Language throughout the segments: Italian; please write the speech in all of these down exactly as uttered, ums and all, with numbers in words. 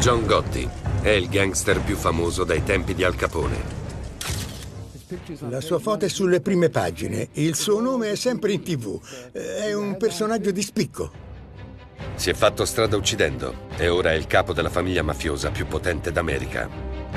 John Gotti è il gangster più famoso dai tempi di Al Capone. La sua foto è sulle prime pagine, il suo nome è sempre in tivù. È un personaggio di spicco. Si è fatto strada uccidendo e ora è il capo della famiglia mafiosa più potente d'America.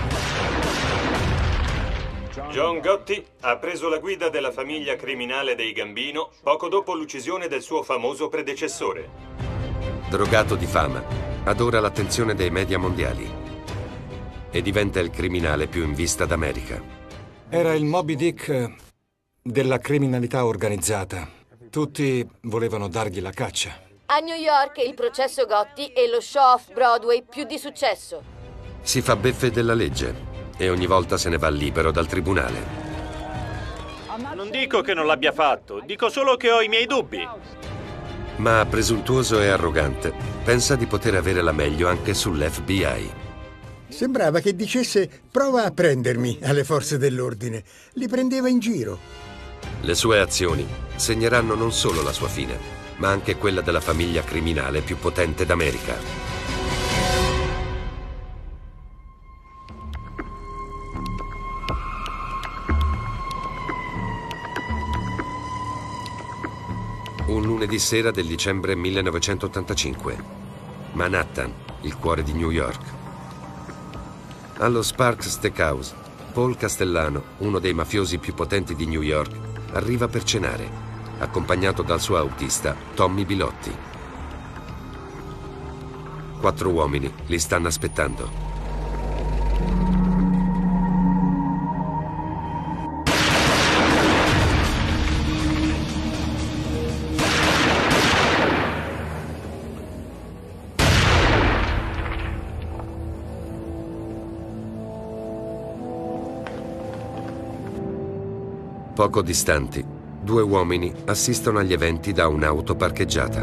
John Gotti ha preso la guida della famiglia criminale dei Gambino poco dopo l'uccisione del suo famoso predecessore. Drogato di fama, adora l'attenzione dei media mondiali e diventa il criminale più in vista d'America. Era il Moby Dick della criminalità organizzata. Tutti volevano dargli la caccia. A New York il processo Gotti è lo show off Broadway più di successo. Si fa beffe della legge e ogni volta se ne va libero dal tribunale. Non dico che non l'abbia fatto, dico solo che ho i miei dubbi. Ma presuntuoso e arrogante, pensa di poter avere la meglio anche sull'F B I. Sembrava che dicesse prova a prendermi alle forze dell'ordine. Li prendeva in giro. Le sue azioni segneranno non solo la sua fine, ma anche quella della famiglia criminale più potente d'America. Un lunedì sera del dicembre millenovecentottantacinque. Manhattan, il cuore di New York. Allo Sparks Steakhouse, Paul Castellano, uno dei mafiosi più potenti di New York, arriva per cenare, accompagnato dal suo autista Tommy Bilotti. Quattro uomini li stanno aspettando. Poco distanti, due uomini assistono agli eventi da un'auto parcheggiata.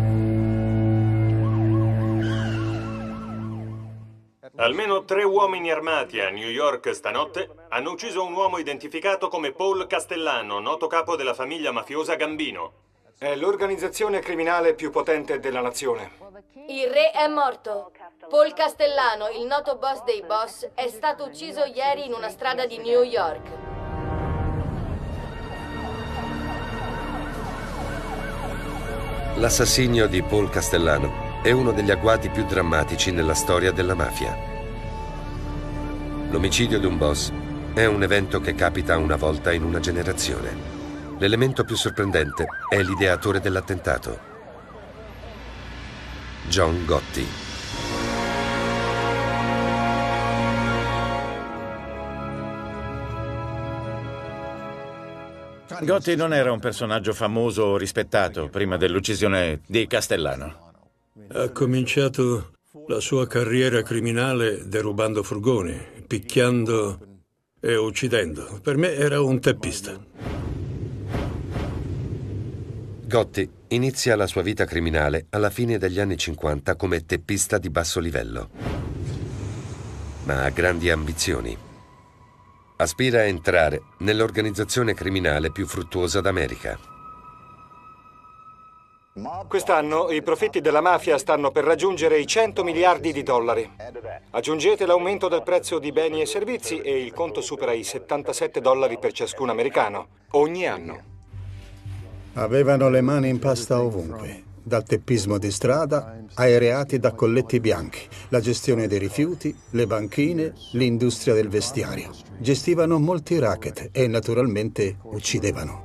Almeno tre uomini armati a New York stanotte hanno ucciso un uomo identificato come Paul Castellano, noto capo della famiglia mafiosa Gambino. È l'organizzazione criminale più potente della nazione. Il re è morto. Paul Castellano, il noto boss dei boss, è stato ucciso ieri in una strada di New York. L'assassinio di Paul Castellano è uno degli agguati più drammatici nella storia della mafia. L'omicidio di un boss è un evento che capita una volta in una generazione. L'elemento più sorprendente è l'ideatore dell'attentato, John Gotti. Gotti non era un personaggio famoso o rispettato prima dell'uccisione di Castellano. Ha cominciato la sua carriera criminale derubando furgoni, picchiando e uccidendo. Per me era un teppista. Gotti inizia la sua vita criminale alla fine degli anni cinquanta come teppista di basso livello, ma ha grandi ambizioni. Aspira a entrare nell'organizzazione criminale più fruttuosa d'America. Quest'anno i profitti della mafia stanno per raggiungere i cento miliardi di dollari. Aggiungete l'aumento del prezzo di beni e servizi e il conto supera i settantasette dollari per ciascun americano, ogni anno. Avevano le mani in pasta ovunque, dal teppismo di strada ai reati da colletti bianchi, la gestione dei rifiuti, le banchine, l'industria del vestiario. Gestivano molti racket e naturalmente uccidevano.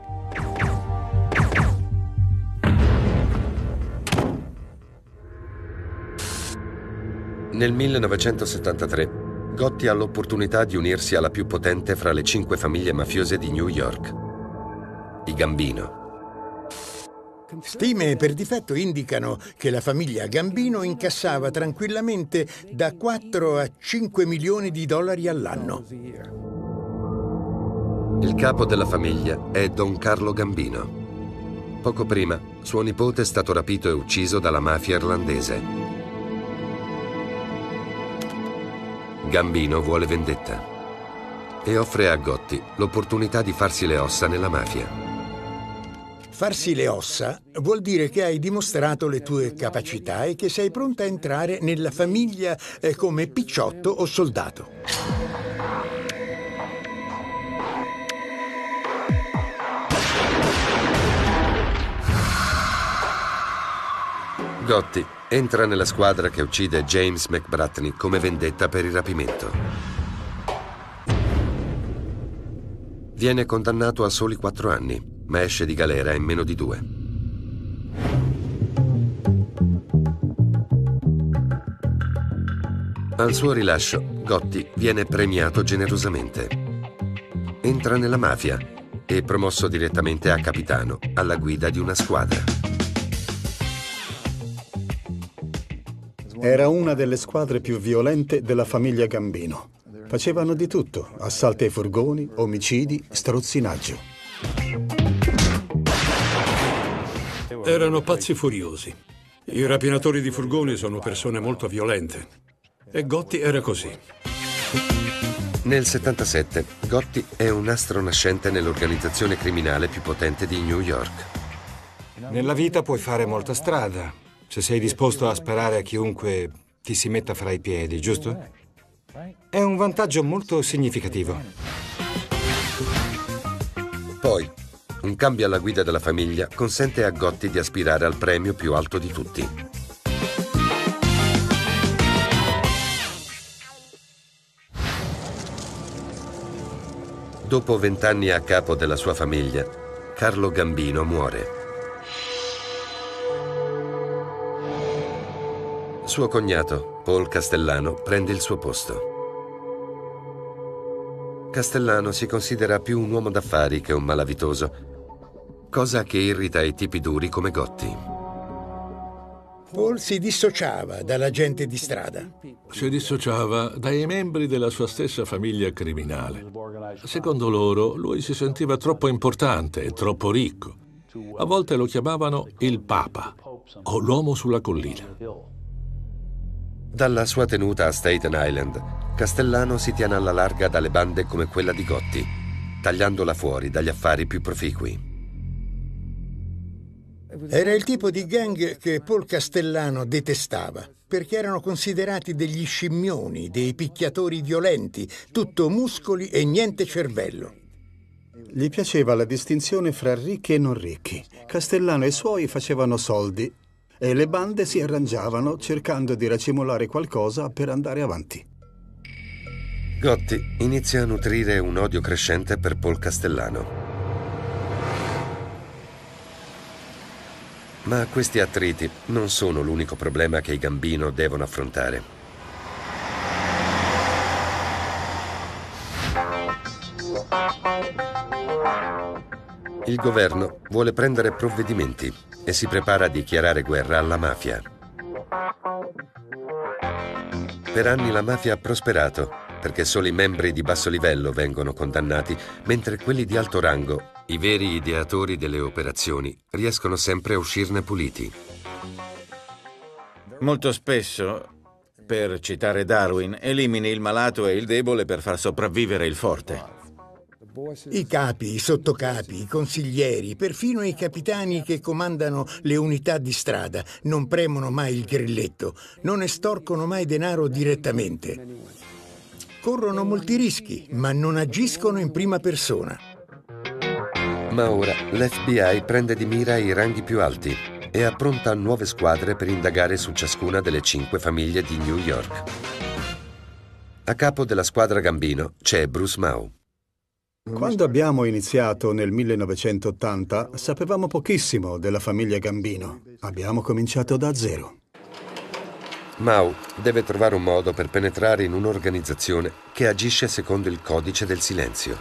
Nel millenovecentosettantatré, Gotti ha l'opportunità di unirsi alla più potente fra le cinque famiglie mafiose di New York, i Gambino. Stime per difetto indicano che la famiglia Gambino incassava tranquillamente da quattro a cinque milioni di dollari all'anno. Il capo della famiglia è Don Carlo Gambino. Poco prima, suo nipote è stato rapito e ucciso dalla mafia irlandese. Gambino vuole vendetta e offre a Gotti l'opportunità di farsi le ossa nella mafia. Farsi le ossa vuol dire che hai dimostrato le tue capacità e che sei pronta a entrare nella famiglia eh, come picciotto o soldato. Gotti entra nella squadra che uccide James McBratney come vendetta per il rapimento. Viene condannato a soli quattro anni, ma esce di galera in meno di due. Al suo rilascio, Gotti viene premiato generosamente. Entra nella mafia e promosso direttamente a capitano, alla guida di una squadra. Era una delle squadre più violente della famiglia Gambino. Facevano di tutto: assalti ai furgoni, omicidi, strozzinaggio. Erano pazzi furiosi. I rapinatori di furgoni sono persone molto violente. E Gotti era così. Nel settantasette, Gotti è un astro nascente nell'organizzazione criminale più potente di New York. Nella vita puoi fare molta strada, se sei disposto a sparare a chiunque ti si metta fra i piedi, giusto? È un vantaggio molto significativo. Poi, un cambio alla guida della famiglia consente a Gotti di aspirare al premio più alto di tutti. Dopo vent'anni a capo della sua famiglia, Carlo Gambino muore. Suo cognato, Paul Castellano, prende il suo posto. Castellano si considera più un uomo d'affari che un malavitoso, cosa che irrita i tipi duri come Gotti. Paul si dissociava dalla gente di strada. Si dissociava dai membri della sua stessa famiglia criminale. Secondo loro, lui si sentiva troppo importante e troppo ricco. A volte lo chiamavano il Papa o l'uomo sulla collina. Dalla sua tenuta a Staten Island, Castellano si tiene alla larga dalle bande come quella di Gotti, tagliandola fuori dagli affari più proficui. Era il tipo di gang che Paul Castellano detestava, perché erano considerati degli scimmioni, dei picchiatori violenti, tutto muscoli e niente cervello. Gli piaceva la distinzione fra ricchi e non ricchi. Castellano e i suoi facevano soldi e le bande si arrangiavano cercando di racimolare qualcosa per andare avanti. Gotti inizia a nutrire un odio crescente per Paul Castellano. Ma questi attriti non sono l'unico problema che i Gambino devono affrontare. Il governo vuole prendere provvedimenti e si prepara a dichiarare guerra alla mafia. Per anni la mafia ha prosperato perché solo i membri di basso livello vengono condannati, mentre quelli di alto rango, i veri ideatori delle operazioni, riescono sempre a uscirne puliti. Molto spesso, per citare Darwin, elimini il malato e il debole per far sopravvivere il forte. I capi, i sottocapi, i consiglieri, perfino i capitani che comandano le unità di strada non premono mai il grilletto, non estorcono mai denaro direttamente. Corrono molti rischi, ma non agiscono in prima persona. Ma ora l'F B I prende di mira i ranghi più alti e appronta nuove squadre per indagare su ciascuna delle cinque famiglie di New York. A capo della squadra Gambino c'è Bruce Mau. Quando abbiamo iniziato nel millenovecentottanta, sapevamo pochissimo della famiglia Gambino. Abbiamo cominciato da zero. Mau deve trovare un modo per penetrare in un'organizzazione che agisce secondo il codice del silenzio.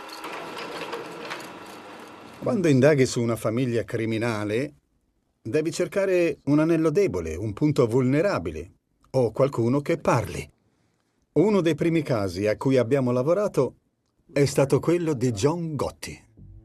Quando indaghi su una famiglia criminale, devi cercare un anello debole, un punto vulnerabile o qualcuno che parli. Uno dei primi casi a cui abbiamo lavorato è stato quello di John Gotti.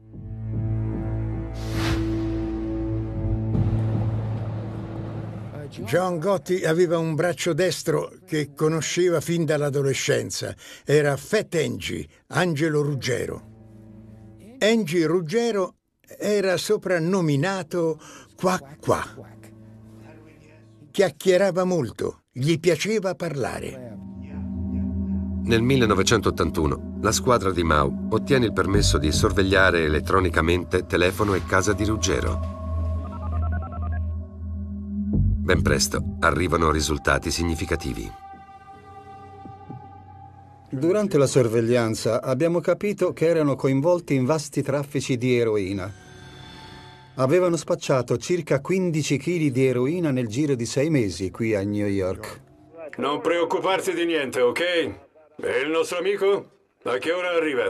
John Gotti aveva un braccio destro che conosceva fin dall'adolescenza. Era Fat Angie, Angelo Ruggero. Angie Ruggero era soprannominato Quack Quack. Chiacchierava molto, gli piaceva parlare. Nel millenovecentottantuno la squadra di Mao ottiene il permesso di sorvegliare elettronicamente telefono e casa di Ruggero. Ben presto arrivano risultati significativi. Durante la sorveglianza abbiamo capito che erano coinvolti in vasti traffici di eroina. Avevano spacciato circa quindici chili di eroina nel giro di sei mesi qui a New York. Non preoccuparti di niente, ok? E il nostro amico? A che ora arriva?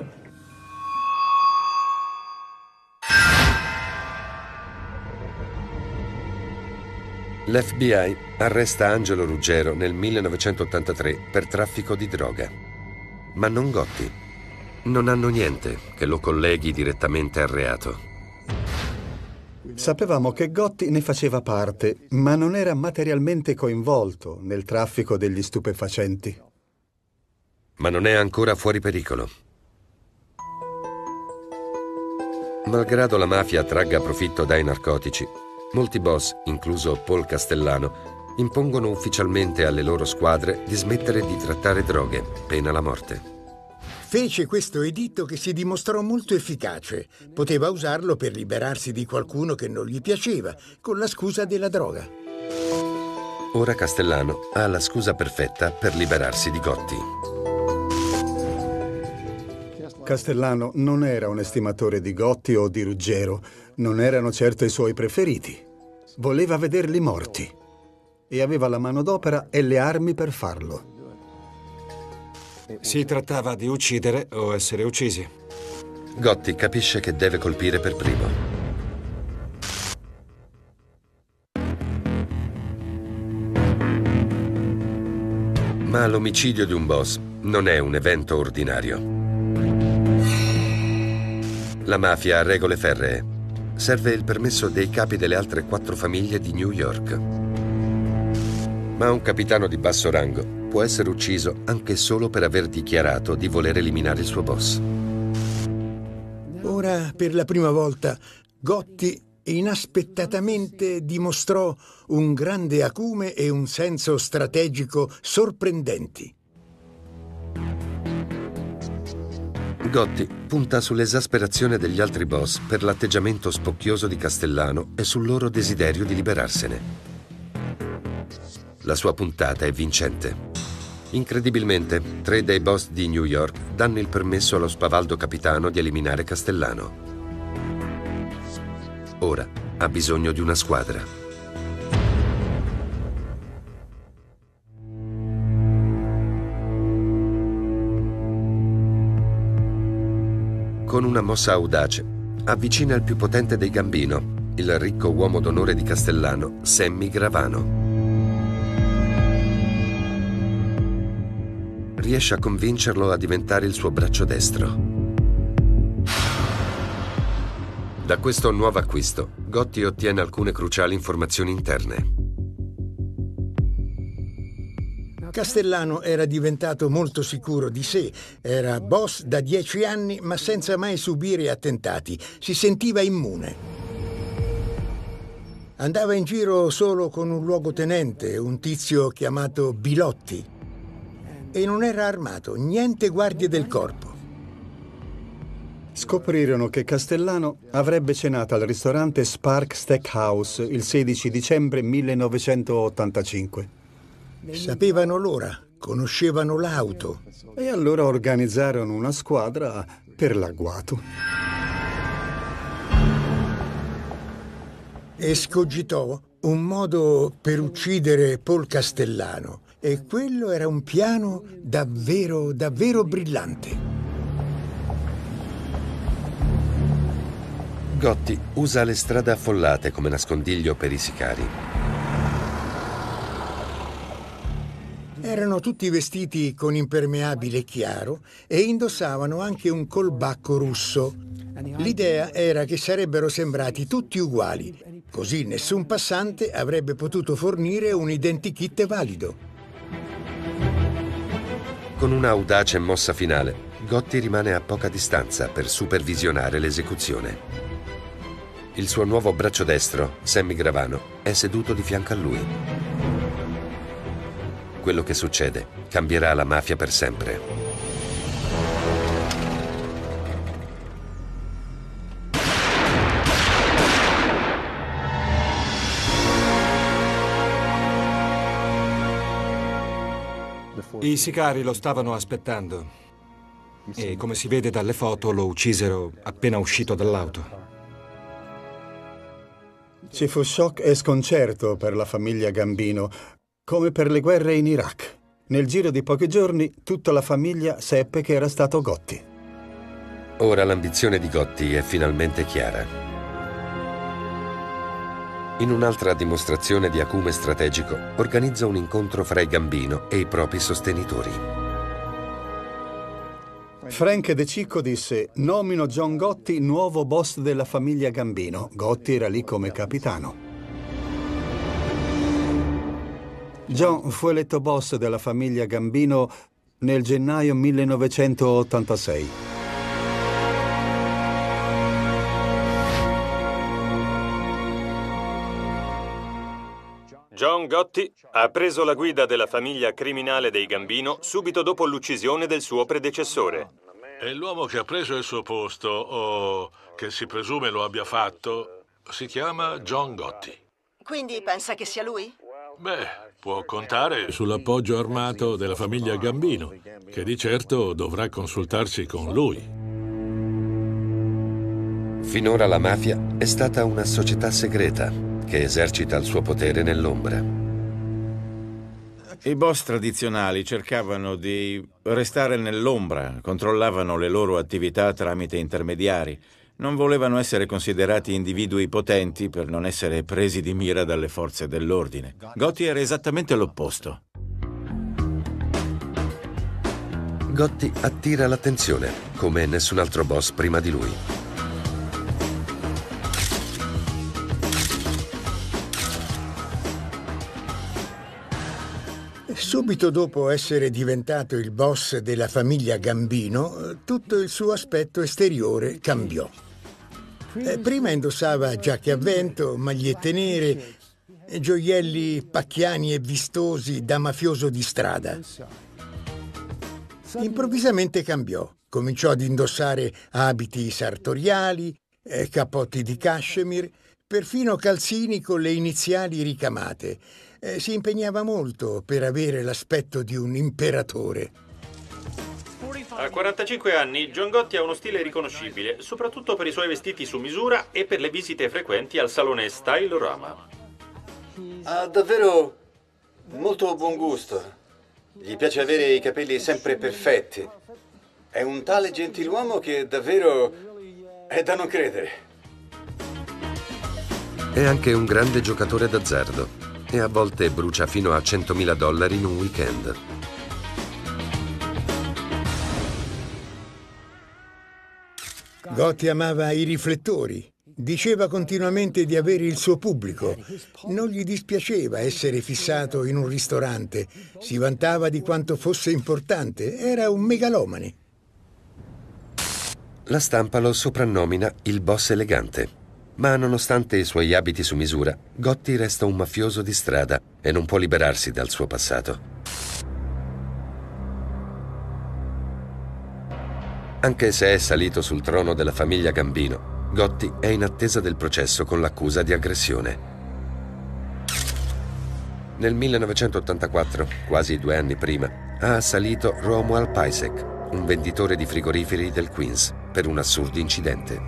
L'F B I arresta Angelo Ruggero nel millenovecentottantatré per traffico di droga. Ma non Gotti. Non hanno niente che lo colleghi direttamente al reato. Sapevamo che Gotti ne faceva parte, ma non era materialmente coinvolto nel traffico degli stupefacenti. Ma non è ancora fuori pericolo. Malgrado la mafia tragga profitto dai narcotici, molti boss, incluso Paul Castellano, impongono ufficialmente alle loro squadre di smettere di trattare droghe, pena la morte. Fece questo editto che si dimostrò molto efficace. Poteva usarlo per liberarsi di qualcuno che non gli piaceva, con la scusa della droga. Ora Castellano ha la scusa perfetta per liberarsi di Gotti. Castellano non era un estimatore di Gotti o di Ruggero, non erano certo i suoi preferiti. Voleva vederli morti e aveva la manodopera e le armi per farlo. Si trattava di uccidere o essere uccisi. Gotti capisce che deve colpire per primo. Ma l'omicidio di un boss non è un evento ordinario. La mafia ha regole ferree. Serve il permesso dei capi delle altre quattro famiglie di New York. Ma un capitano di basso rango può essere ucciso anche solo per aver dichiarato di voler eliminare il suo boss. Ora, per la prima volta, Gotti inaspettatamente dimostrò un grande acume e un senso strategico sorprendenti. Gotti punta sull'esasperazione degli altri boss per l'atteggiamento spocchioso di Castellano e sul loro desiderio di liberarsene. La sua puntata è vincente. Incredibilmente, tre dei boss di New York danno il permesso allo spavaldo capitano di eliminare Castellano. Ora ha bisogno di una squadra. Con una mossa audace, avvicina il più potente dei Gambino, il ricco uomo d'onore di Castellano, Sammy Gravano. Riesce a convincerlo a diventare il suo braccio destro. Da questo nuovo acquisto, Gotti ottiene alcune cruciali informazioni interne. Castellano era diventato molto sicuro di sé, era boss da dieci anni ma senza mai subire attentati, si sentiva immune. Andava in giro solo con un luogotenente, un tizio chiamato Bilotti, e non era armato, niente guardie del corpo. Scoprirono che Castellano avrebbe cenato al ristorante Spark Steakhouse il sedici dicembre millenovecentottantacinque. Sapevano l'ora, conoscevano l'auto. E allora organizzarono una squadra per l'agguato. Escogitò un modo per uccidere Paul Castellano e quello era un piano davvero, davvero brillante. Gotti usa le strade affollate come nascondiglio per i sicari. Erano tutti vestiti con impermeabile chiaro e indossavano anche un colbacco russo. L'idea era che sarebbero sembrati tutti uguali, così nessun passante avrebbe potuto fornire un identikit valido. Con una audace mossa finale, Gotti rimane a poca distanza per supervisionare l'esecuzione. Il suo nuovo braccio destro, Sammy Gravano, è seduto di fianco a lui. Quello che succede cambierà la mafia per sempre. I sicari lo stavano aspettando e, come si vede dalle foto, lo uccisero appena uscito dall'auto. Ci fu shock e sconcerto per la famiglia Gambino, come per le guerre in Iraq. Nel giro di pochi giorni, tutta la famiglia seppe che era stato Gotti. Ora l'ambizione di Gotti è finalmente chiara. In un'altra dimostrazione di acume strategico, organizza un incontro fra i Gambino e i propri sostenitori. Frank De Cicco disse: nomino John Gotti nuovo boss della famiglia Gambino. Gotti era lì come capitano. John fu eletto boss della famiglia Gambino nel gennaio millenovecentottantasei. John Gotti ha preso la guida della famiglia criminale dei Gambino subito dopo l'uccisione del suo predecessore. E l'uomo che ha preso il suo posto, o che si presume lo abbia fatto, si chiama John Gotti. Quindi pensa che sia lui? Beh, può contare sull'appoggio armato della famiglia Gambino, che di certo dovrà consultarsi con lui. Finora la mafia è stata una società segreta che esercita il suo potere nell'ombra. I boss tradizionali cercavano di restare nell'ombra, controllavano le loro attività tramite intermediari. Non volevano essere considerati individui potenti per non essere presi di mira dalle forze dell'ordine. Gotti era esattamente l'opposto. Gotti attira l'attenzione, come nessun altro boss prima di lui. Subito dopo essere diventato il boss della famiglia Gambino, tutto il suo aspetto esteriore cambiò. Eh, prima indossava giacche a vento, magliette nere, gioielli pacchiani e vistosi da mafioso di strada. Improvvisamente cambiò. Cominciò ad indossare abiti sartoriali, eh, cappotti di cashmere, perfino calzini con le iniziali ricamate. Eh, si impegnava molto per avere l'aspetto di un imperatore. A quarantacinque anni, John Gotti ha uno stile riconoscibile, soprattutto per i suoi vestiti su misura e per le visite frequenti al salone Style Rama. Ha davvero molto buon gusto. Gli piace avere i capelli sempre perfetti. È un tale gentiluomo che davvero è da non credere. È anche un grande giocatore d'azzardo e a volte brucia fino a centomila dollari in un weekend. Gotti amava i riflettori. Diceva continuamente di avere il suo pubblico. Non gli dispiaceva essere fissato in un ristorante. Si vantava di quanto fosse importante. Era un megalomane. La stampa lo soprannomina il boss elegante. Ma nonostante i suoi abiti su misura, Gotti resta un mafioso di strada e non può liberarsi dal suo passato. Anche se è salito sul trono della famiglia Gambino, Gotti è in attesa del processo con l'accusa di aggressione. Nel millenovecentottantaquattro, quasi due anni prima, ha assalito Romuald Pajsek, un venditore di frigoriferi del Queens, per un assurdo incidente.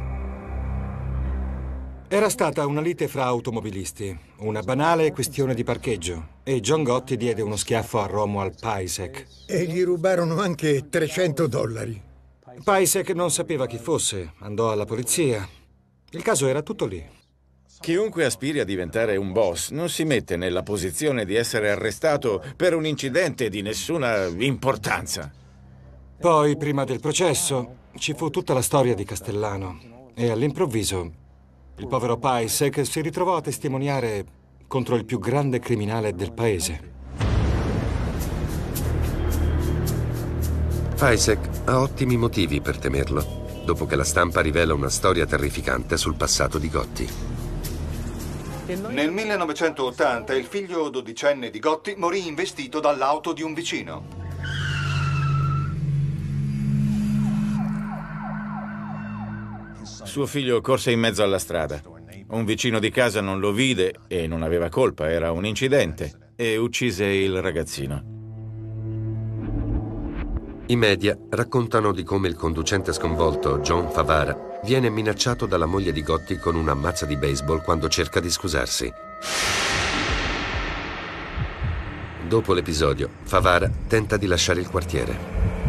Era stata una lite fra automobilisti, una banale questione di parcheggio, e John Gotti diede uno schiaffo a Romuald Pajsek. E gli rubarono anche trecento dollari. Pajsek non sapeva chi fosse, andò alla polizia. Il caso era tutto lì. Chiunque aspiri a diventare un boss non si mette nella posizione di essere arrestato per un incidente di nessuna importanza. Poi, prima del processo, ci fu tutta la storia di Castellano e all'improvviso il povero Pajsek si ritrovò a testimoniare contro il più grande criminale del paese. Pajsek ha ottimi motivi per temerlo. dopo che la stampa rivela una storia terrificante sul passato di Gotti. Nel millenovecentottanta il figlio dodicenne di Gotti morì investito dall'auto di un vicino. Suo figlio corse in mezzo alla strada. Un vicino di casa non lo vide e non aveva colpa, era un incidente, e uccise il ragazzino. I media raccontano di come il conducente sconvolto, John Favara, viene minacciato dalla moglie di Gotti con una mazza di baseball quando cerca di scusarsi. Dopo l'episodio, Favara tenta di lasciare il quartiere.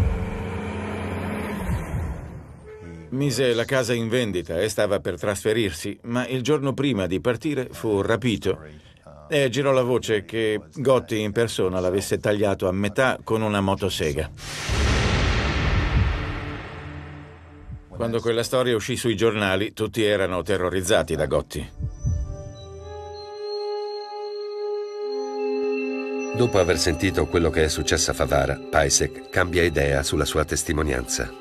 Mise la casa in vendita e stava per trasferirsi, ma il giorno prima di partire fu rapito e girò la voce che Gotti in persona l'avesse tagliato a metà con una motosega. Quando quella storia uscì sui giornali, tutti erano terrorizzati da Gotti. Dopo aver sentito quello che è successo a Favara, Pajsek cambia idea sulla sua testimonianza.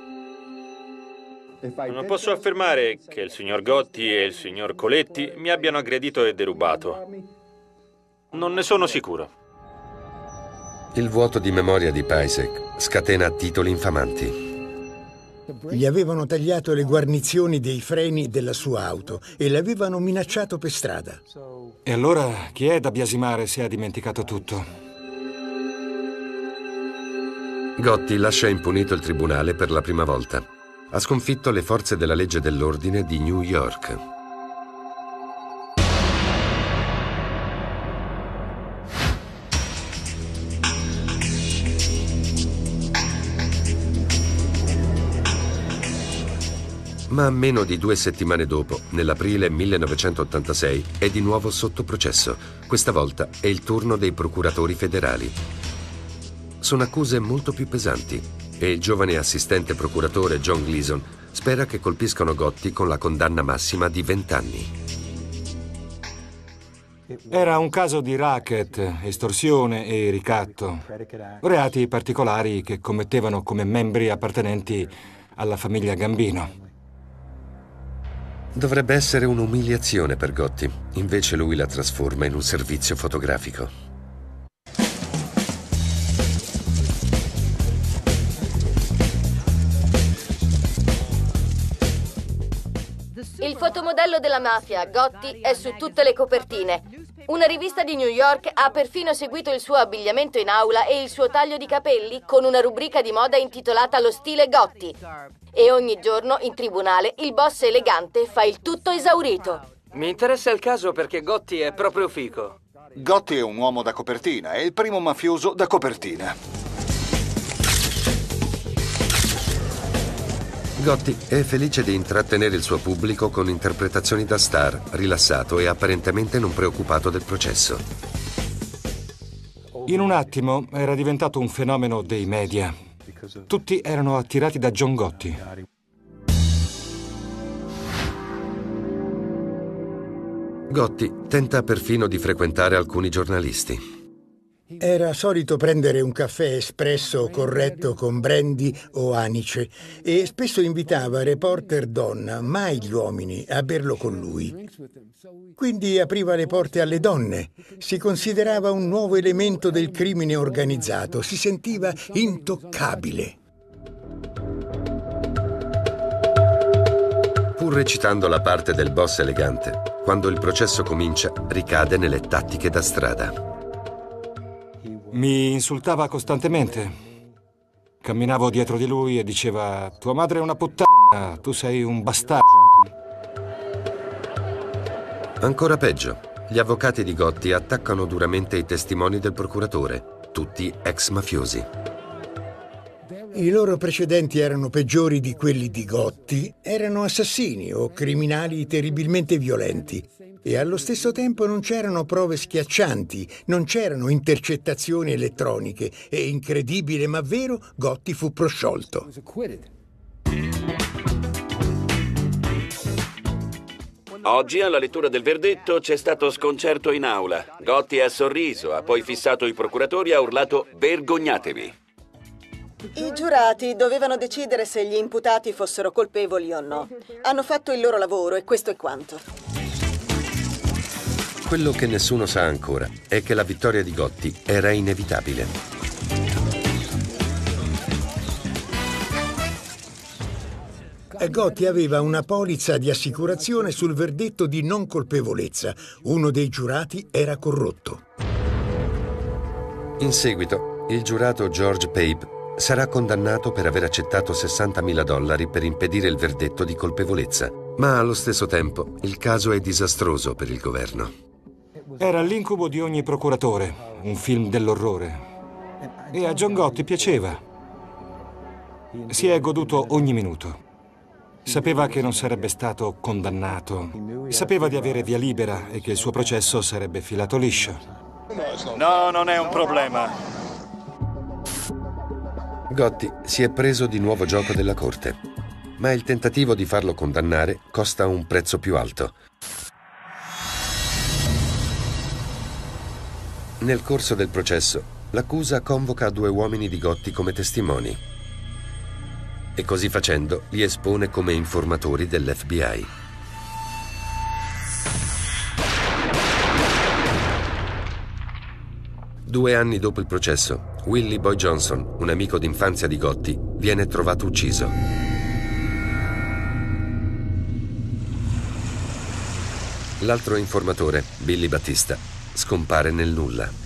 Non posso affermare che il signor Gotti e il signor Coletti mi abbiano aggredito e derubato. Non ne sono sicuro. Il vuoto di memoria di Pajsek scatena titoli infamanti. Gli avevano tagliato le guarnizioni dei freni della sua auto e l'avevano minacciato per strada. E allora chi è da biasimare se ha dimenticato tutto? Gotti lascia impunito il tribunale per la prima volta. Ha sconfitto le forze della legge dell'ordine di New York. Ma meno di due settimane dopo, nell'aprile millenovecentottantasei, è di nuovo sotto processo. Questa volta è il turno dei procuratori federali. Sono accuse molto più pesanti e il giovane assistente procuratore John Gleason spera che colpiscano Gotti con la condanna massima di vent'anni. Era un caso di racket, estorsione e ricatto. Reati particolari che commettevano come membri appartenenti alla famiglia Gambino. Dovrebbe essere un'umiliazione per Gotti, invece lui la trasforma in un servizio fotografico. Il fotomodello della mafia, Gotti, è su tutte le copertine. Una rivista di New York ha perfino seguito il suo abbigliamento in aula e il suo taglio di capelli con una rubrica di moda intitolata Lo stile Gotti. E ogni giorno in tribunale il boss elegante fa il tutto esaurito. Mi interessa il caso perché Gotti è proprio fico. Gotti è un uomo da copertina, è il primo mafioso da copertina. Gotti è felice di intrattenere il suo pubblico con interpretazioni da star, rilassato e apparentemente non preoccupato del processo. In un attimo era diventato un fenomeno dei media. Tutti erano attirati da John Gotti. Gotti tenta perfino di frequentare alcuni giornalisti. Era solito prendere un caffè espresso corretto con brandy o anice e spesso invitava reporter donna, mai gli uomini, a berlo con lui. Quindi apriva le porte alle donne. Si considerava un nuovo elemento del crimine organizzato. Si sentiva intoccabile. Pur recitando la parte del boss elegante, quando il processo comincia, ricade nelle tattiche da strada. Mi insultava costantemente. Camminavo dietro di lui e diceva: tua madre è una puttana, tu sei un bastardo. Ancora peggio, gli avvocati di Gotti attaccano duramente i testimoni del procuratore, tutti ex mafiosi. I loro precedenti erano peggiori di quelli di Gotti, erano assassini o criminali terribilmente violenti. E allo stesso tempo non c'erano prove schiaccianti, non c'erano intercettazioni elettroniche e, incredibile ma vero, Gotti fu prosciolto. Oggi alla lettura del verdetto c'è stato sconcerto in aula. Gotti ha sorriso, ha poi fissato i procuratori e ha urlato: vergognatevi. I giurati dovevano decidere se gli imputati fossero colpevoli o no. Hanno fatto il loro lavoro e questo è quanto. Quello che nessuno sa ancora è che la vittoria di Gotti era inevitabile. Gotti aveva una polizza di assicurazione sul verdetto di non colpevolezza. Uno dei giurati era corrotto. In seguito, il giurato George Pape sarà condannato per aver accettato sessantamila dollari per impedire il verdetto di colpevolezza. Ma allo stesso tempo, il caso è disastroso per il governo. Era l'incubo di ogni procuratore, un film dell'orrore. E a John Gotti piaceva. Si è goduto ogni minuto. Sapeva che non sarebbe stato condannato. Sapeva di avere via libera e che il suo processo sarebbe filato liscio. No, non è un problema. Gotti si è preso di nuovo gioco della corte, ma il tentativo di farlo condannare costa un prezzo più alto. Nel corso del processo, l'accusa convoca due uomini di Gotti come testimoni e così facendo li espone come informatori dell'F B I. Due anni dopo il processo, Willie Boy Johnson, un amico d'infanzia di Gotti, viene trovato ucciso. L'altro informatore, Billy Battista, scompare nel nulla.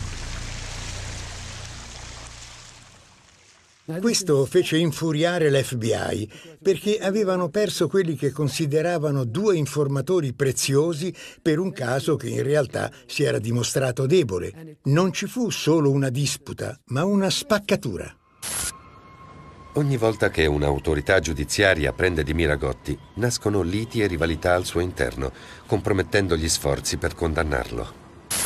Questo fece infuriare l'F B I perché avevano perso quelli che consideravano due informatori preziosi per un caso che in realtà si era dimostrato debole. Non ci fu solo una disputa, ma una spaccatura. Ogni volta che un'autorità giudiziaria prende di mira Gotti, nascono liti e rivalità al suo interno, compromettendo gli sforzi per condannarlo.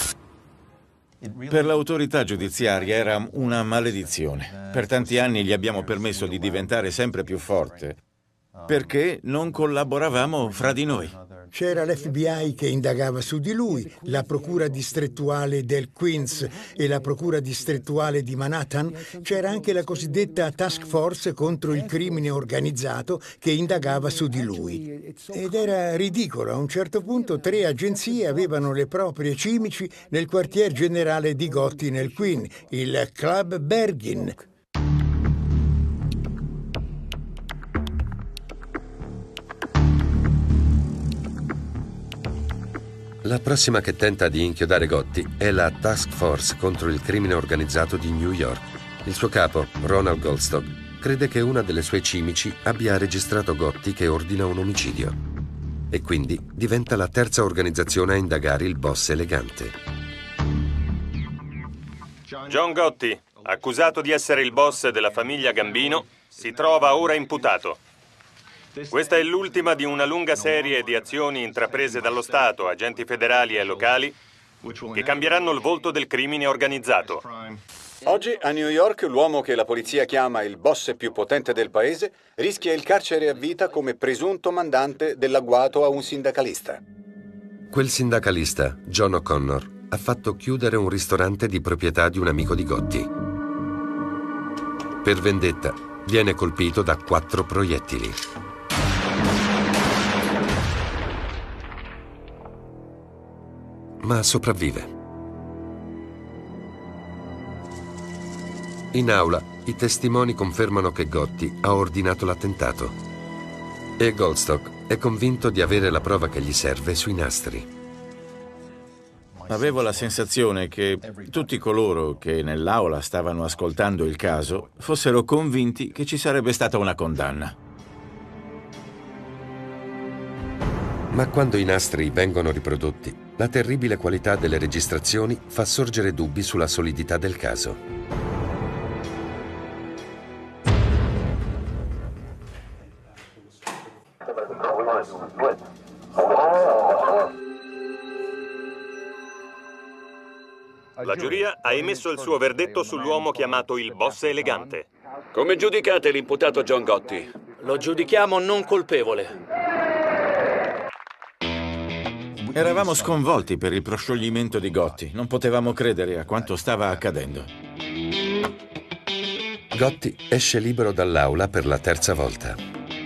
Per l'autorità giudiziaria era una maledizione. Per tanti anni gli abbiamo permesso di diventare sempre più forte, perché non collaboravamo fra di noi. C'era l'F B I che indagava su di lui, la procura distrettuale del Queens e la procura distrettuale di Manhattan. C'era anche la cosiddetta Task Force contro il crimine organizzato che indagava su di lui. Ed era ridicolo, a un certo punto tre agenzie avevano le proprie cimici nel quartier generale di Gotti nel Queens, il Club Bergin. La prossima che tenta di inchiodare Gotti è la Task Force contro il crimine organizzato di New York. Il suo capo, Ronald Goldstock, crede che una delle sue cimici abbia registrato Gotti che ordina un omicidio e quindi diventa la terza organizzazione a indagare il boss elegante. John Gotti, accusato di essere il boss della famiglia Gambino, si trova ora imputato. Questa è l'ultima di una lunga serie di azioni intraprese dallo Stato, agenti federali e locali, che cambieranno il volto del crimine organizzato. Oggi a New York l'uomo che la polizia chiama il boss più potente del paese rischia il carcere a vita come presunto mandante dell'agguato a un sindacalista. Quel sindacalista, John O'Connor, ha fatto chiudere un ristorante di proprietà di un amico di Gotti. Per vendetta, viene colpito da quattro proiettili. Ma sopravvive. In aula, i testimoni confermano che Gotti ha ordinato l'attentato e Goldstock è convinto di avere la prova che gli serve sui nastri. Avevo la sensazione che tutti coloro che nell'aula stavano ascoltando il caso fossero convinti che ci sarebbe stata una condanna. Ma quando i nastri vengono riprodotti, la terribile qualità delle registrazioni fa sorgere dubbi sulla solidità del caso. La giuria ha emesso il suo verdetto sull'uomo chiamato il boss elegante. Come giudicate l'imputato John Gotti? Lo giudichiamo non colpevole. Eravamo sconvolti per il proscioglimento di Gotti. Non potevamo credere a quanto stava accadendo. Gotti esce libero dall'aula per la terza volta.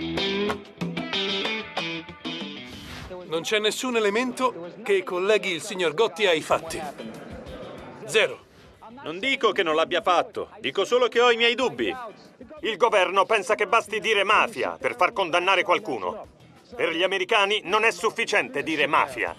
Non c'è nessun elemento che colleghi il signor Gotti ai fatti. Zero. Non dico che non l'abbia fatto, dico solo che ho i miei dubbi. Il governo pensa che basti dire mafia per far condannare qualcuno. Per gli americani non è sufficiente dire mafia.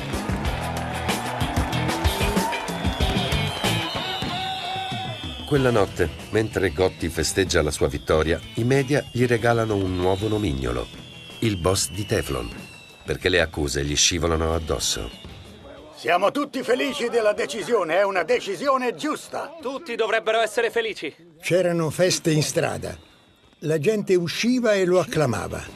Quella notte, mentre Gotti festeggia la sua vittoria, i media gli regalano un nuovo nomignolo, il boss di Teflon, perché le accuse gli scivolano addosso. Siamo tutti felici della decisione, è una decisione giusta. Tutti dovrebbero essere felici. C'erano feste in strada. La gente usciva e lo acclamava.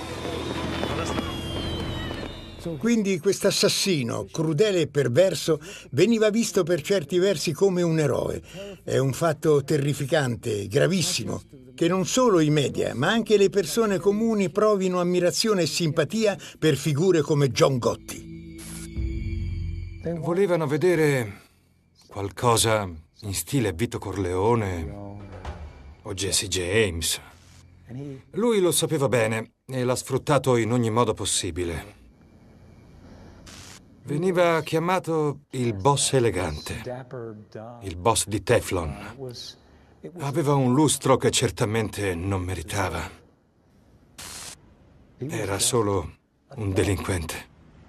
Quindi quest'assassino, crudele e perverso, veniva visto per certi versi come un eroe. È un fatto terrificante, gravissimo, che non solo i media, ma anche le persone comuni provino ammirazione e simpatia per figure come John Gotti. Volevano vedere qualcosa in stile Vito Corleone o Jesse James. Lui lo sapeva bene e l'ha sfruttato in ogni modo possibile. Veniva chiamato il boss elegante, il boss di Teflon. Aveva un lustro che certamente non meritava. Era solo un delinquente.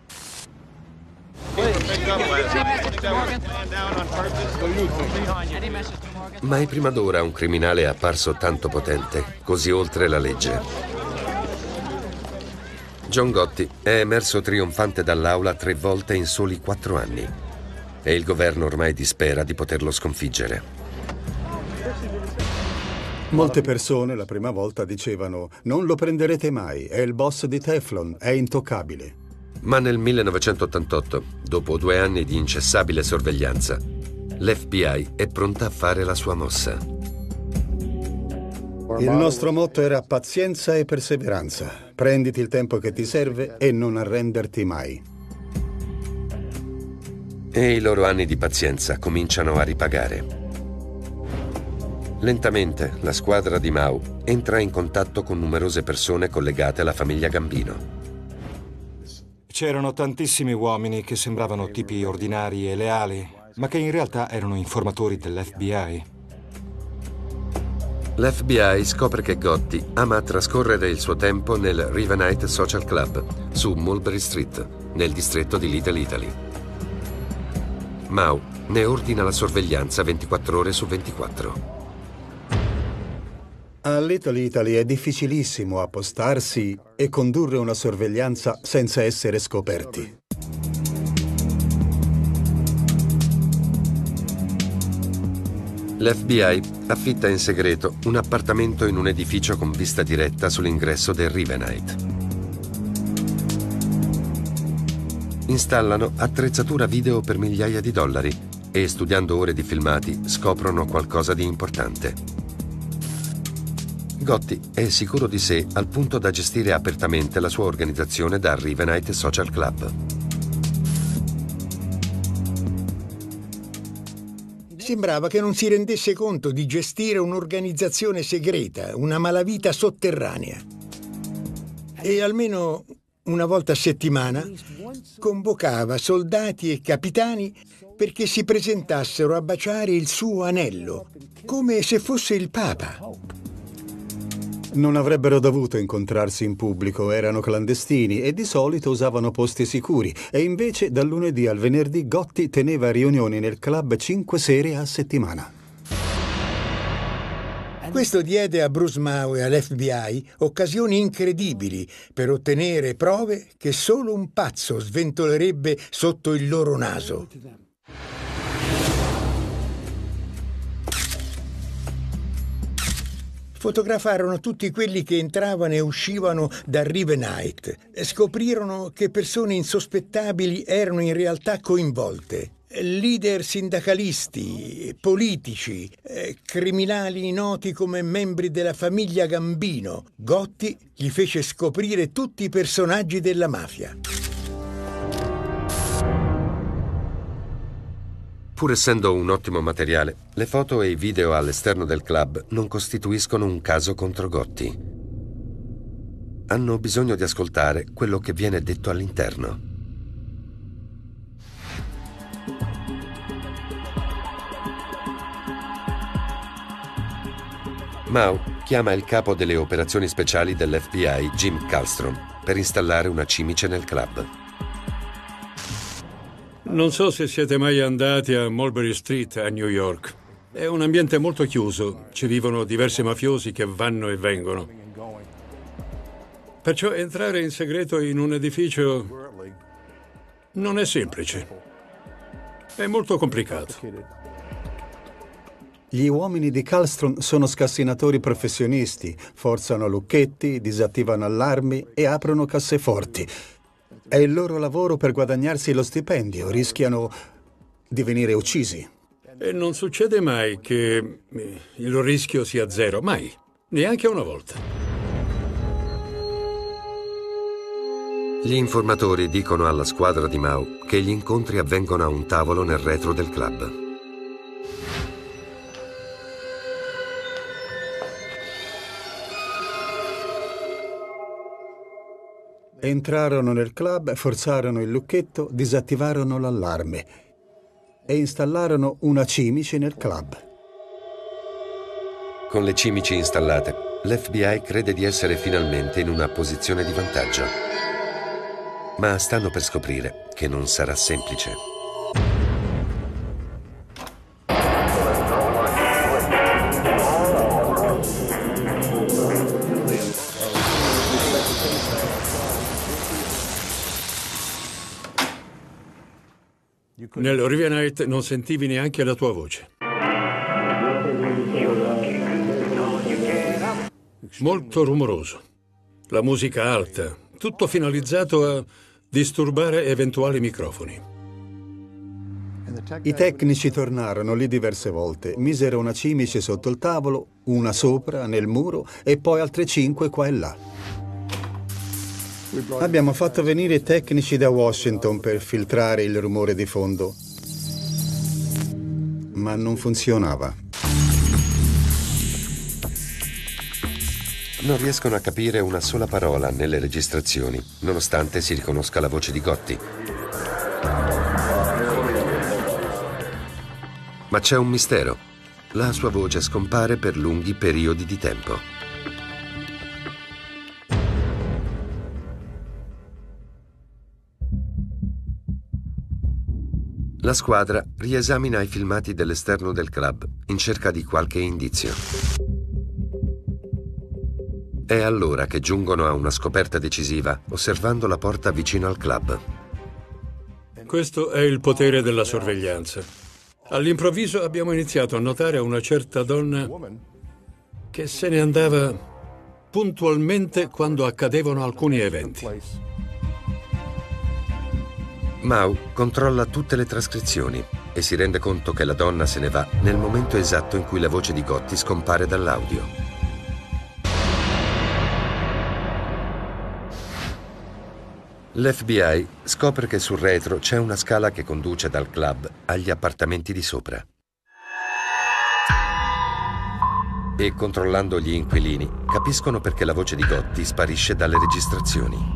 Mai prima d'ora un criminale è apparso tanto potente, così oltre la legge. John Gotti è emerso trionfante dall'aula tre volte in soli quattro anni e il governo ormai dispera di poterlo sconfiggere. Molte persone la prima volta dicevano «Non lo prenderete mai, è il boss di Teflon, è intoccabile». Ma nel millenovecentottantotto, dopo due anni di incessabile sorveglianza, l'F B I è pronta a fare la sua mossa. Il nostro motto era pazienza e perseveranza. Prenditi il tempo che ti serve e non arrenderti mai. E i loro anni di pazienza cominciano a ripagare. Lentamente la squadra di Mao entra in contatto con numerose persone collegate alla famiglia Gambino. C'erano tantissimi uomini che sembravano tipi ordinari e leali, ma che in realtà erano informatori dell'F B I. L'F B I scopre che Gotti ama trascorrere il suo tempo nel Rivenite Social Club su Mulberry Street, nel distretto di Little Italy. Mao ne ordina la sorveglianza ventiquattro ore su ventiquattro. A Little Italy è difficilissimo appostarsi e condurre una sorveglianza senza essere scoperti. L'F B I affitta in segreto un appartamento in un edificio con vista diretta sull'ingresso del Rivenite. Installano attrezzatura video per migliaia di dollari e, studiando ore di filmati, scoprono qualcosa di importante. Gotti è sicuro di sé al punto da gestire apertamente la sua organizzazione da Rivenite Social Club. Sembrava che non si rendesse conto di gestire un'organizzazione segreta, una malavita sotterranea. E almeno una volta a settimana convocava soldati e capitani perché si presentassero a baciare il suo anello, come se fosse il Papa. Non avrebbero dovuto incontrarsi in pubblico, erano clandestini e di solito usavano posti sicuri. E invece dal lunedì al venerdì Gotti teneva riunioni nel club cinque sere a settimana. Questo diede a Bruce Mao e all'F B I occasioni incredibili per ottenere prove che solo un pazzo sventolerebbe sotto il loro naso. Fotografarono tutti quelli che entravano e uscivano da Rivenite. Scoprirono che persone insospettabili erano in realtà coinvolte. Leader sindacalisti, politici, eh, criminali noti come membri della famiglia Gambino. Gotti gli fece scoprire tutti i personaggi della mafia. Pur essendo un ottimo materiale, le foto e i video all'esterno del club non costituiscono un caso contro Gotti. Hanno bisogno di ascoltare quello che viene detto all'interno. Mao chiama il capo delle operazioni speciali dell'F B I, Jim Kallstrom, per installare una cimice nel club. Non so se siete mai andati a Mulberry Street a New York. È un ambiente molto chiuso, ci vivono diversi mafiosi che vanno e vengono. Perciò entrare in segreto in un edificio non è semplice. È molto complicato. Gli uomini di Kallstrom sono scassinatori professionisti, forzano lucchetti, disattivano allarmi e aprono casseforti. È il loro lavoro per guadagnarsi lo stipendio, rischiano di venire uccisi. E non succede mai che il rischio sia zero, mai, neanche una volta. Gli informatori dicono alla squadra di Mao che gli incontri avvengono a un tavolo nel retro del club. Entrarono nel club, forzarono il lucchetto, disattivarono l'allarme e installarono una cimice nel club. Con le cimici installate, l'F B I crede di essere finalmente in una posizione di vantaggio. Ma stanno per scoprire che non sarà semplice. Nel Riviera Night non sentivi neanche la tua voce. Molto rumoroso. La musica alta, tutto finalizzato a disturbare eventuali microfoni. I tecnici tornarono lì diverse volte, misero una cimice sotto il tavolo, una sopra, nel muro e poi altre cinque qua e là. Abbiamo fatto venire i tecnici da Washington per filtrare il rumore di fondo, ma non funzionava. Non riescono a capire una sola parola nelle registrazioni, nonostante si riconosca la voce di Gotti. Ma c'è un mistero. La sua voce scompare per lunghi periodi di tempo. La squadra riesamina i filmati dell'esterno del club in cerca di qualche indizio. È allora che giungono a una scoperta decisiva, osservando la porta vicino al club. Questo è il potere della sorveglianza. All'improvviso abbiamo iniziato a notare una certa donna che se ne andava puntualmente quando accadevano alcuni eventi. Mao controlla tutte le trascrizioni e si rende conto che la donna se ne va nel momento esatto in cui la voce di Gotti scompare dall'audio. L'F B I scopre che sul retro c'è una scala che conduce dal club agli appartamenti di sopra. E controllando gli inquilini, capiscono perché la voce di Gotti sparisce dalle registrazioni.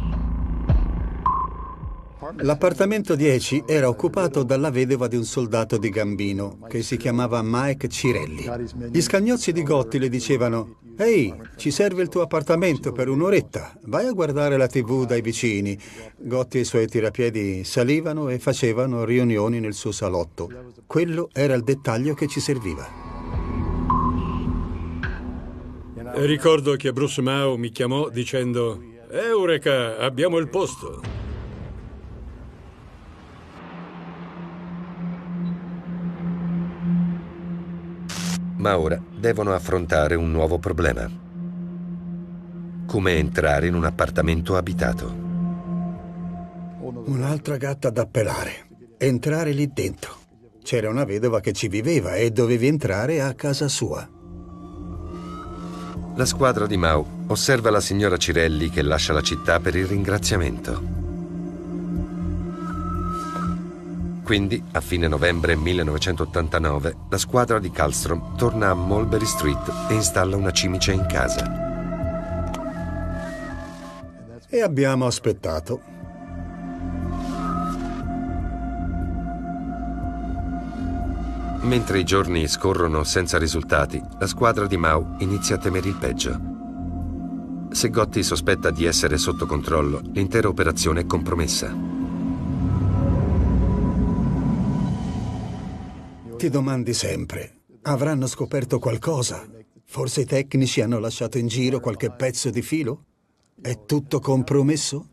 L'appartamento dieci era occupato dalla vedova di un soldato di Gambino, che si chiamava Mike Cirelli. Gli scagnozzi di Gotti le dicevano: «Ehi, ci serve il tuo appartamento per un'oretta, vai a guardare la tivù dai vicini». Gotti e i suoi tirapiedi salivano e facevano riunioni nel suo salotto. Quello era il dettaglio che ci serviva. E ricordo che Bruce Mao mi chiamò dicendo: «Eureka, abbiamo il posto». Ma ora devono affrontare un nuovo problema. Come entrare in un appartamento abitato. Un'altra gatta da pelare. Entrare lì dentro. C'era una vedova che ci viveva e dovevi entrare a casa sua. La squadra di Mao osserva la signora Cirelli che lascia la città per il ringraziamento. Quindi, a fine novembre millenovecentottantanove, la squadra di Kallstrom torna a Mulberry Street e installa una cimice in casa. E abbiamo aspettato. Mentre i giorni scorrono senza risultati, la squadra di Mau inizia a temere il peggio. Se Gotti sospetta di essere sotto controllo, l'intera operazione è compromessa. Ti domandi sempre, avranno scoperto qualcosa? Forse i tecnici hanno lasciato in giro qualche pezzo di filo? È tutto compromesso?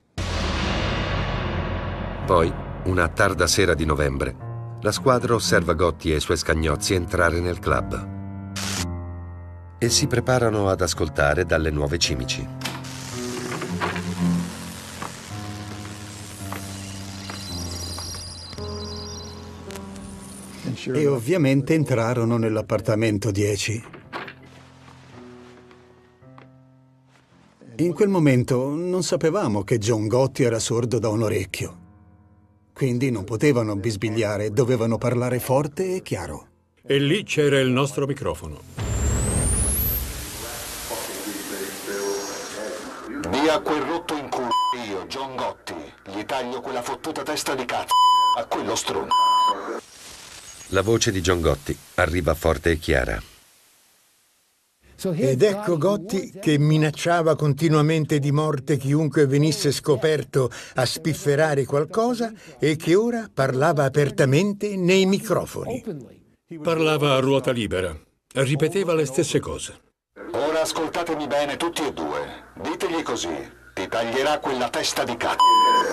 Poi, una tarda sera di novembre, la squadra osserva Gotti e i suoi scagnozzi entrare nel club e si preparano ad ascoltare dalle nuove cimici. E ovviamente entrarono nell'appartamento dieci. In quel momento non sapevamo che John Gotti era sordo da un orecchio. Quindi non potevano bisbigliare, dovevano parlare forte e chiaro. E lì c'era il nostro microfono. Dì a quel rotto in culo io, John Gotti, gli taglio quella fottuta testa di cazzo a quello stronzo. La voce di John Gotti arriva forte e chiara. Ed ecco Gotti che minacciava continuamente di morte chiunque venisse scoperto a spifferare qualcosa e che ora parlava apertamente nei microfoni. Parlava a ruota libera, ripeteva le stesse cose. Ora ascoltatemi bene tutti e due. Ditegli così, ti taglierà quella testa di cazzo.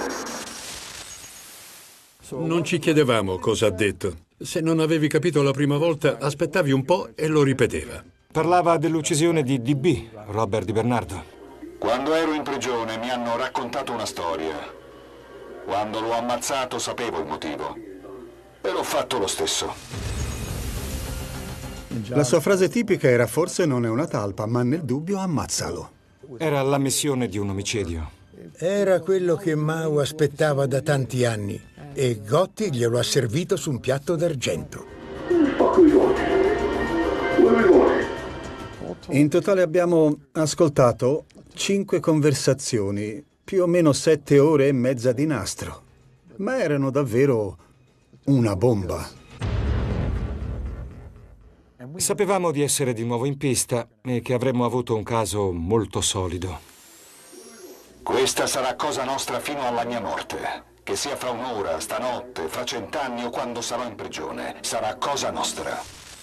Non ci chiedevamo cosa ha detto. Se non avevi capito la prima volta, aspettavi un po' e lo ripeteva. Parlava dell'uccisione di D B, Robert Di Bernardo. Quando ero in prigione mi hanno raccontato una storia. Quando l'ho ammazzato sapevo il motivo. E l'ho fatto lo stesso. La sua frase tipica era forse non è una talpa, ma nel dubbio ammazzalo. Era l'ammissione di un omicidio. Era quello che Mau aspettava da tanti anni e Gotti glielo ha servito su un piatto d'argento. In totale abbiamo ascoltato cinque conversazioni, più o meno sette ore e mezza di nastro. Ma erano davvero una bomba. Sapevamo di essere di nuovo in pista e che avremmo avuto un caso molto solido. Questa sarà cosa nostra fino alla mia morte. Che sia fra un'ora, stanotte, fra cent'anni o quando sarò in prigione. Sarà cosa nostra.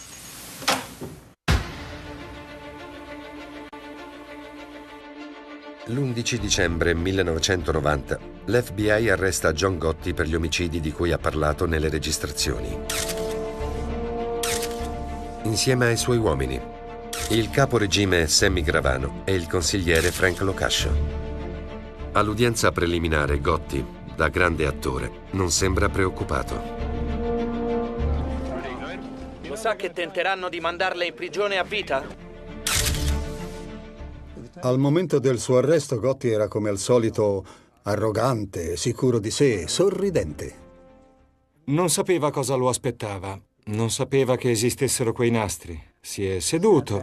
L'undici dicembre millenovecentonovanta, l'F B I arresta John Gotti per gli omicidi di cui ha parlato nelle registrazioni. Insieme ai suoi uomini, il capo regime Sammy Gravano e il consigliere Frank Locascio. All'udienza preliminare, Gotti, da grande attore, non sembra preoccupato. Lo sa che tenteranno di mandarle in prigione a vita? Al momento del suo arresto Gotti era come al solito arrogante, sicuro di sé, sorridente. Non sapeva cosa lo aspettava. Non sapeva che esistessero quei nastri. Si è seduto.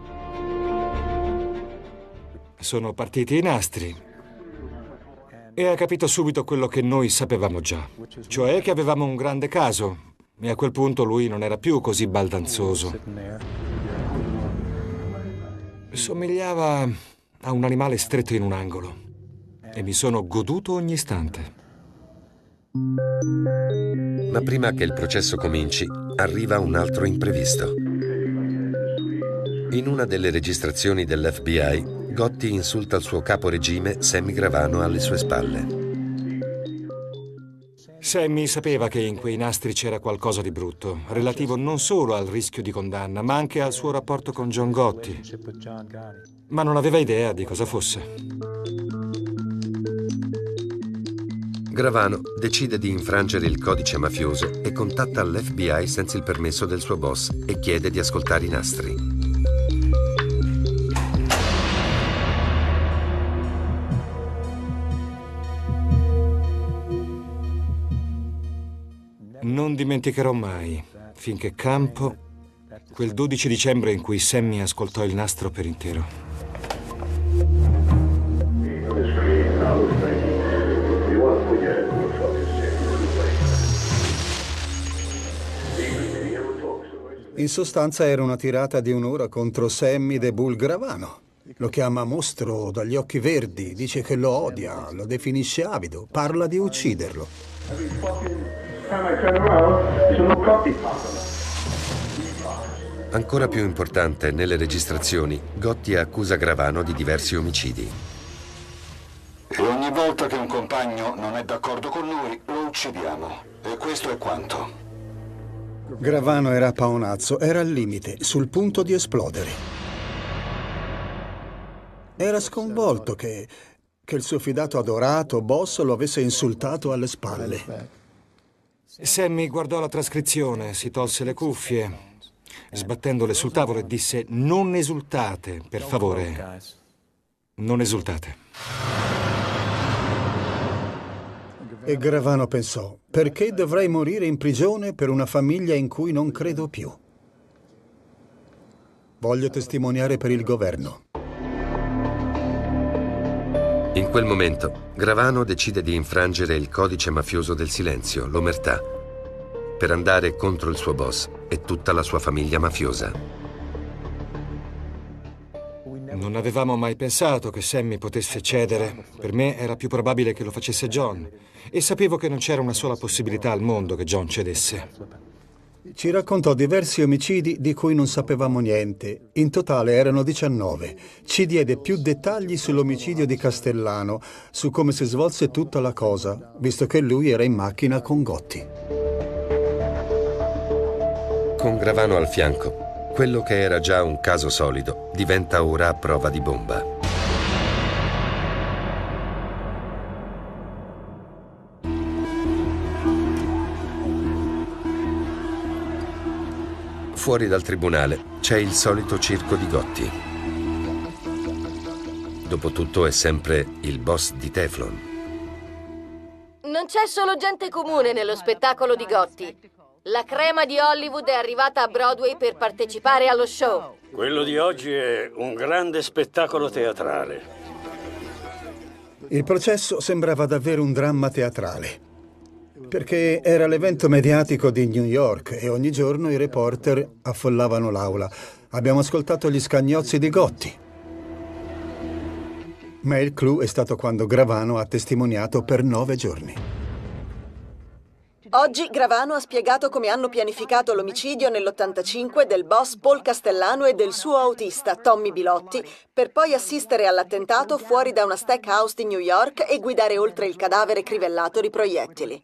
Sono partiti i nastri. E ha capito subito quello che noi sapevamo già. Cioè che avevamo un grande caso. E a quel punto lui non era più così baldanzoso. Somigliava a un animale stretto in un angolo. E mi sono goduto ogni istante. Ma prima che il processo cominci, arriva un altro imprevisto. In una delle registrazioni dell'F B I, Gotti insulta il suo capo regime, Sammy Gravano, alle sue spalle. Sammy sapeva che in quei nastri c'era qualcosa di brutto, relativo non solo al rischio di condanna, ma anche al suo rapporto con John Gotti. Ma non aveva idea di cosa fosse. Gravano decide di infrangere il codice mafioso e contatta l'F B I senza il permesso del suo boss e chiede di ascoltare i nastri. Non dimenticherò mai, finché campo, quel dodici dicembre in cui Sammy ascoltò il nastro per intero. In sostanza era una tirata di un'ora contro Sammy the Bull Gravano. Lo chiama mostro dagli occhi verdi, dice che lo odia, lo definisce avido, parla di ucciderlo. Ancora più importante, nelle registrazioni, Gotti accusa Gravano di diversi omicidi. E ogni volta che un compagno non è d'accordo con noi, lo uccidiamo. E questo è quanto. Gravano era a paonazzo, era al limite, sul punto di esplodere. Era sconvolto che, che il suo fidato adorato boss lo avesse insultato alle spalle. Sammy guardò la trascrizione, si tolse le cuffie, sbattendole sul tavolo e disse: non esultate, per favore. Non esultate. E Gravano pensò: perché dovrei morire in prigione per una famiglia in cui non credo più? Voglio testimoniare per il governo. In quel momento, Gravano decide di infrangere il codice mafioso del silenzio, l'omertà, per andare contro il suo boss e tutta la sua famiglia mafiosa. Non avevamo mai pensato che Sammy potesse cedere. Per me era più probabile che lo facesse John. E sapevo che non c'era una sola possibilità al mondo che John cedesse. Ci raccontò diversi omicidi di cui non sapevamo niente. In totale erano diciannove. Ci diede più dettagli sull'omicidio di Castellano, su come si svolse tutta la cosa, visto che lui era in macchina con Gotti. Con Gravano al fianco, quello che era già un caso solido diventa ora a prova di bomba. Fuori dal tribunale c'è il solito circo di Gotti. Dopotutto è sempre il boss di Teflon. Non c'è solo gente comune nello spettacolo di Gotti. La crema di Hollywood è arrivata a Broadway per partecipare allo show. Quello di oggi è un grande spettacolo teatrale. Il processo sembrava davvero un dramma teatrale, perché era l'evento mediatico di New York e ogni giorno i reporter affollavano l'aula. Abbiamo ascoltato gli scagnozzi di Gotti. Ma il clou è stato quando Gravano ha testimoniato per nove giorni. Oggi Gravano ha spiegato come hanno pianificato l'omicidio nell'ottantacinque del boss Paul Castellano e del suo autista Tommy Bilotti, per poi assistere all'attentato fuori da una steakhouse di New York e guidare oltre il cadavere crivellato di proiettili.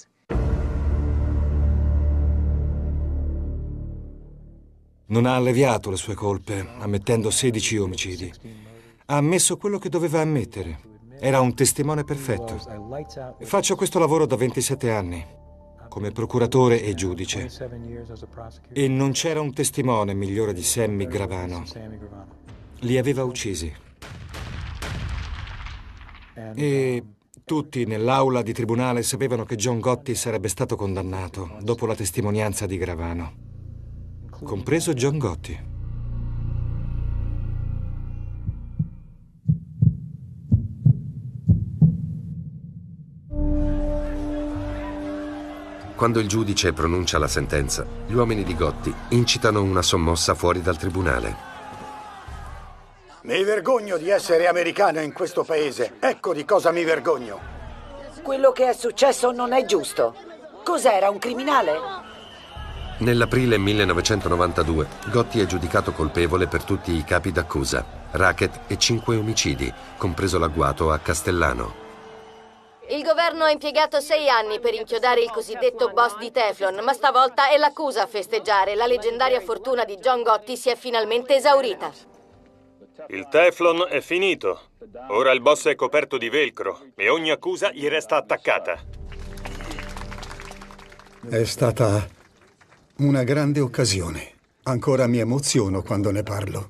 Non ha alleviato le sue colpe, ammettendo sedici omicidi. Ha ammesso quello che doveva ammettere. Era un testimone perfetto. Faccio questo lavoro da ventisette anni. Come procuratore e giudice. E non c'era un testimone migliore di Sammy Gravano. Li aveva uccisi. E tutti nell'aula di tribunale sapevano che John Gotti sarebbe stato condannato dopo la testimonianza di Gravano, compreso John Gotti. Quando il giudice pronuncia la sentenza, gli uomini di Gotti incitano una sommossa fuori dal tribunale. Mi vergogno di essere americano in questo paese. Ecco di cosa mi vergogno. Quello che è successo non è giusto. Cos'era, un criminale? Nell'aprile millenovecentonovantadue, Gotti è giudicato colpevole per tutti i capi d'accusa, racket e cinque omicidi, compreso l'agguato a Castellano. Il governo ha impiegato sei anni per inchiodare il cosiddetto boss di Teflon, ma stavolta è l'accusa a festeggiare. La leggendaria fortuna di John Gotti si è finalmente esaurita. Il Teflon è finito. Ora il boss è coperto di velcro e ogni accusa gli resta attaccata. È stata una grande occasione. Ancora mi emoziono quando ne parlo.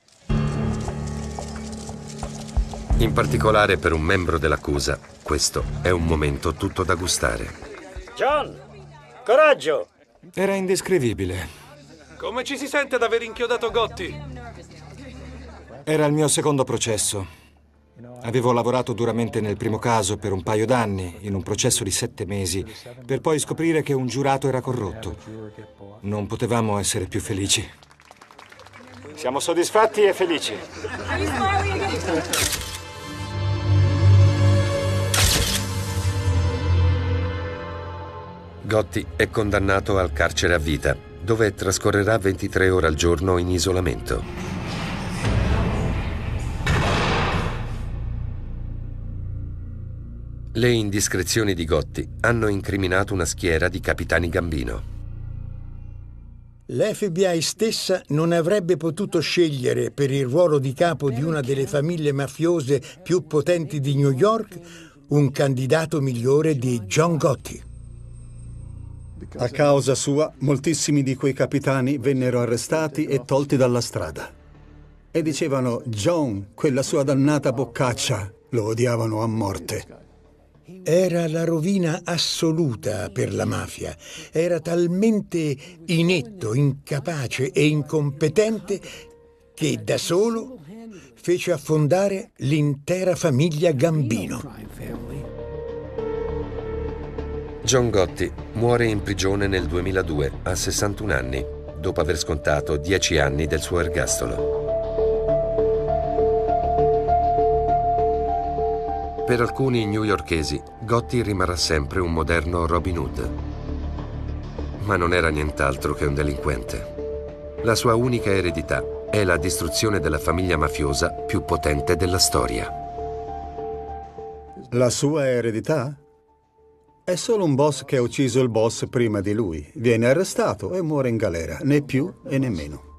In particolare per un membro dell'accusa, questo è un momento tutto da gustare. John, Coraggio! Era indescrivibile. Come ci si sente ad aver inchiodato Gotti? Era il mio secondo processo. Avevo lavorato duramente nel primo caso per un paio d'anni, in un processo di sette mesi, per poi scoprire che un giurato era corrotto. Non potevamo essere più felici. Siamo soddisfatti e felici. Gotti è condannato al carcere a vita, dove trascorrerà ventitré ore al giorno in isolamento. Le indiscrezioni di Gotti hanno incriminato una schiera di capitani Gambino. L'F B I stessa non avrebbe potuto scegliere per il ruolo di capo di una delle famiglie mafiose più potenti di New York un candidato migliore di John Gotti. A causa sua, moltissimi di quei capitani vennero arrestati e tolti dalla strada. E dicevano, John, quella sua dannata boccaccia, lo odiavano a morte. Era la rovina assoluta per la mafia. Era talmente inetto, incapace e incompetente che da solo fece affondare l'intera famiglia Gambino. John Gotti muore in prigione nel duemiladue a sessantuno anni, dopo aver scontato dieci anni del suo ergastolo. Per alcuni newyorkesi, Gotti rimarrà sempre un moderno Robin Hood. Ma non era nient'altro che un delinquente. La sua unica eredità è la distruzione della famiglia mafiosa più potente della storia. La sua eredità? È solo un boss che ha ucciso il boss prima di lui. Viene arrestato e muore in galera, né più e né meno.